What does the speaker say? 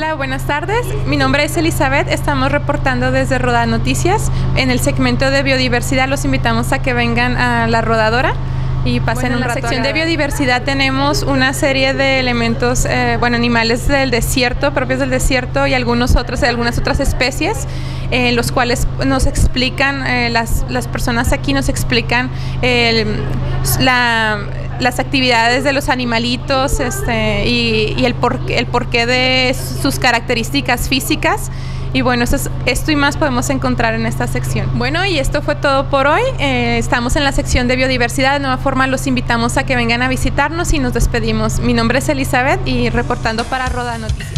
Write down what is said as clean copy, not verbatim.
Hola, buenas tardes. Mi nombre es Elizabeth. Estamos reportando desde Rodanoticias. En el segmento de biodiversidad los invitamos a que vengan a la Rodadora y pasen un rato. En la sección de biodiversidad tenemos una serie de elementos, animales del desierto, propios del desierto y algunas otras especies, los cuales nos explican, las personas aquí nos explican las actividades de los animalitos y el porqué de sus características físicas. Y bueno, esto y más podemos encontrar en esta sección. Bueno, y esto fue todo por hoy. Estamos en la sección de biodiversidad. De nueva forma, los invitamos a que vengan a visitarnos y nos despedimos. Mi nombre es Elizabeth y reportando para Rodanoticias.